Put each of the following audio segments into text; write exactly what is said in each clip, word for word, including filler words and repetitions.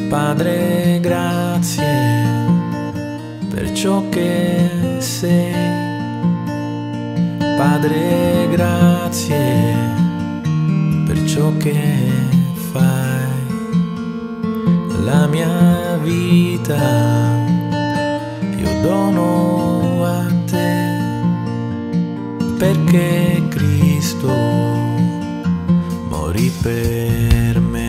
Padre, grazie per ciò che sei. Padre, grazie per ciò che fai. La mia vita io dono a te, perché Cristo morì per me.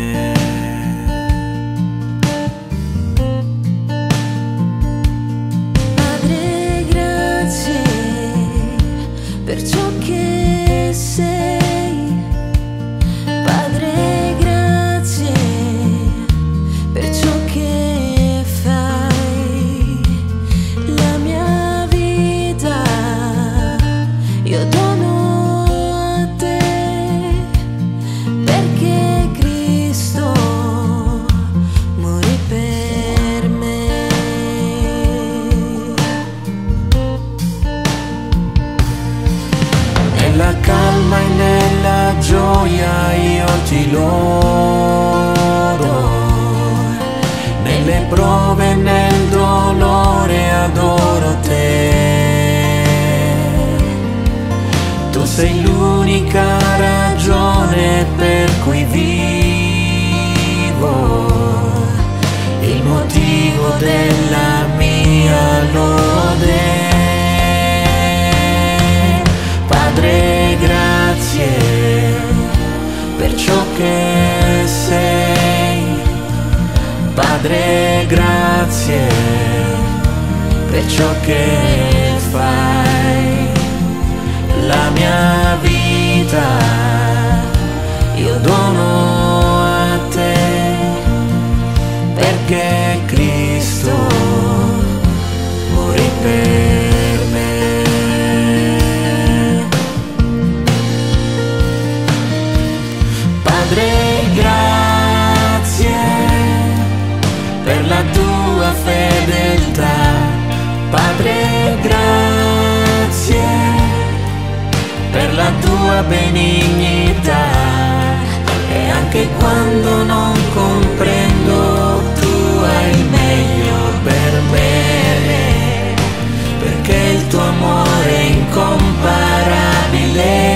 Padre, grazie per ciò che sei. Padre, grazie per ciò che fai. La mia vita io dono a te, perché Cristo morì per me. Nella calma e nella gioia io ti lodo, nelle prove e nel dolore adoro te. Tu sei l'unica ragione per cui vivo, il motivo della mia lode. Padre, grazie per ciò che sei. Padre, grazie per ciò che fai. La mia vita io dono a te, perché Cristo morì per me. Padre, grazie per la tua fedeltà. Padre, grazie per la tua benignità. E anche quando non comprendo, tu hai il meglio per me, perché il tuo amore è incomparabile.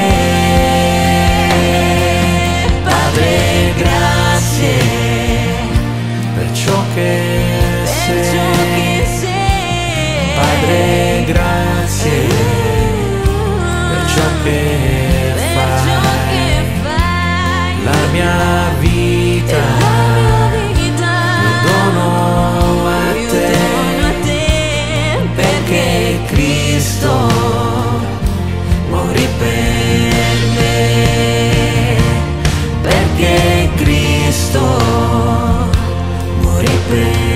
Padre, grazie per ciò che sei. Padre, grazie per ciò che fai. La mia vita io dono a te, perché Cristo morì per me, perché Cristo morì per me.